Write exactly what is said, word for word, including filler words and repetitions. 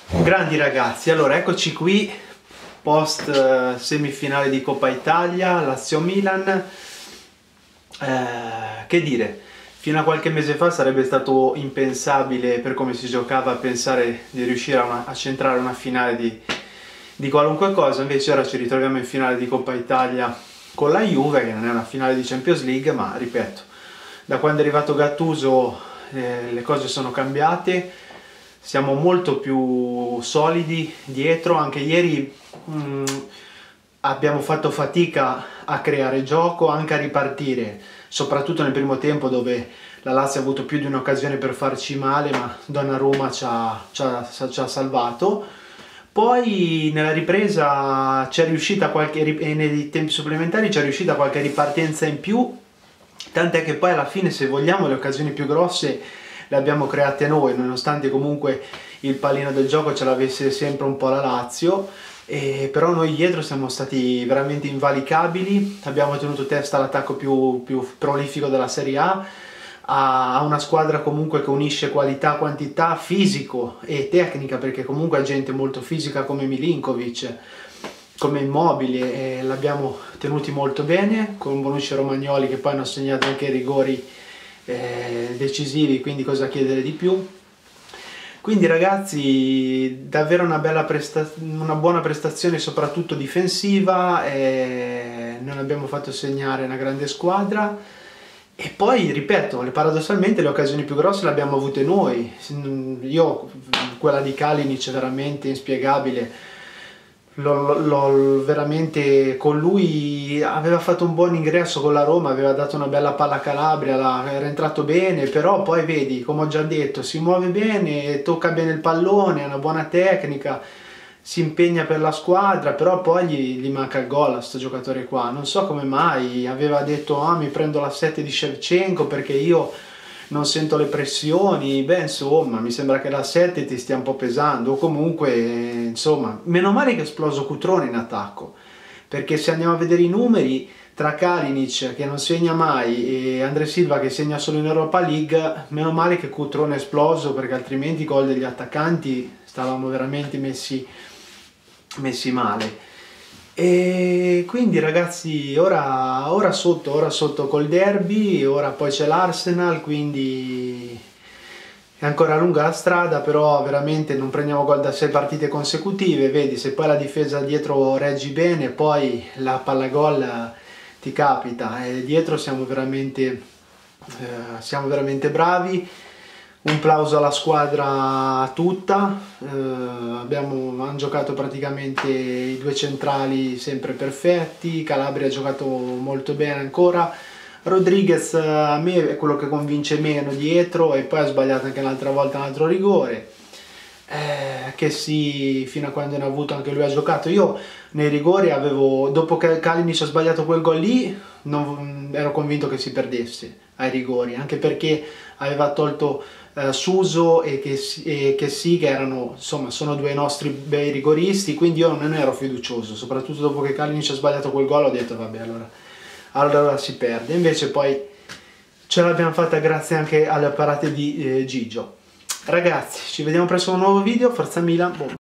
Grandi ragazzi, allora eccoci qui post eh, semifinale di Coppa Italia, Lazio Milan. Eh, che dire, fino a qualche mese fa sarebbe stato impensabile, per come si giocava, pensare di riuscire a, una, a centrare una finale di, di qualunque cosa. Invece ora ci ritroviamo in finale di Coppa Italia con la Juve, che non è una finale di Champions League, ma ripeto, da quando è arrivato Gattuso eh, le cose sono cambiate. Siamo molto più solidi dietro. Anche ieri mh, abbiamo fatto fatica a creare gioco, anche a ripartire, soprattutto nel primo tempo, dove la Lazio ha avuto più di un'occasione per farci male, ma Donnarumma ci ha, ci ha, ci ha salvato. Poi nella ripresa c'è riuscita qualche, e nei tempi supplementari c'è riuscita qualche ripartenza in più, tant'è che poi alla fine, se vogliamo, le occasioni più grosse le abbiamo create noi, nonostante comunque il pallino del gioco ce l'avesse sempre un po' la Lazio. E però noi dietro siamo stati veramente invalicabili, abbiamo tenuto testa all'attacco più, più prolifico della Serie A, a una squadra comunque che unisce qualità, quantità, fisico e tecnica, perché comunque ha gente molto fisica come Milinkovic, come Immobile, e l'abbiamo tenuti molto bene, con Bonucci e Romagnoli che poi hanno segnato anche i rigori Eh, decisivi, quindi cosa chiedere di più. Quindi ragazzi, davvero una, bella presta- una buona prestazione, soprattutto difensiva, eh, non abbiamo fatto segnare una grande squadra. E poi, ripeto, paradossalmente le occasioni più grosse le abbiamo avute noi. Io, quella di Kalinic è veramente inspiegabile. L'ho, l'ho veramente, con lui aveva fatto un buon ingresso con la Roma, aveva dato una bella palla a Calabria, la, era entrato bene, però poi vedi, come ho già detto, si muove bene, tocca bene il pallone, ha una buona tecnica, si impegna per la squadra, però poi gli, gli manca il gol a questo giocatore qua. Non so come mai, aveva detto ah, mi prendo la sette di Shevchenko perché io non sento le pressioni. Beh, insomma, mi sembra che la sette ti stia un po' pesando, o comunque, insomma, meno male che è esploso Cutrone in attacco, perché se andiamo a vedere i numeri, tra Kalinic che non segna mai e André Silva che segna solo in Europa League, meno male che Cutrone è esploso, perché altrimenti i gol degli attaccanti stavamo veramente messi, messi male. E quindi ragazzi, ora, ora sotto, ora sotto col derby, ora poi c'è l'Arsenal, quindi è ancora lunga la strada, però veramente non prendiamo gol da sei partite consecutive. Vedi, se poi la difesa dietro reggi bene, poi la palla gol ti capita, e dietro siamo veramente, eh, siamo veramente bravi. Un plauso alla squadra tutta, eh, abbiamo, hanno giocato praticamente i due centrali sempre perfetti, Calabria ha giocato molto bene ancora, Rodriguez a me è quello che convince meno dietro, e poi ha sbagliato anche un'altra volta un altro rigore, eh, che sì, fino a quando ne ha avuto anche lui ha giocato. Io nei rigori avevo, dopo che Kalinic ha sbagliato quel gol lì, non, ero convinto che si perdesse ai rigori, anche perché aveva tolto eh, Suso e che, e che sì, che erano, insomma, sono due nostri bei rigoristi, quindi io non ero fiducioso, soprattutto dopo che Kalinic ha sbagliato quel gol ho detto vabbè, allora, allora si perde. Invece poi ce l'abbiamo fatta grazie anche alle parate di eh, Gigio. Ragazzi, ci vediamo presto con un nuovo video, forza Milan, boh.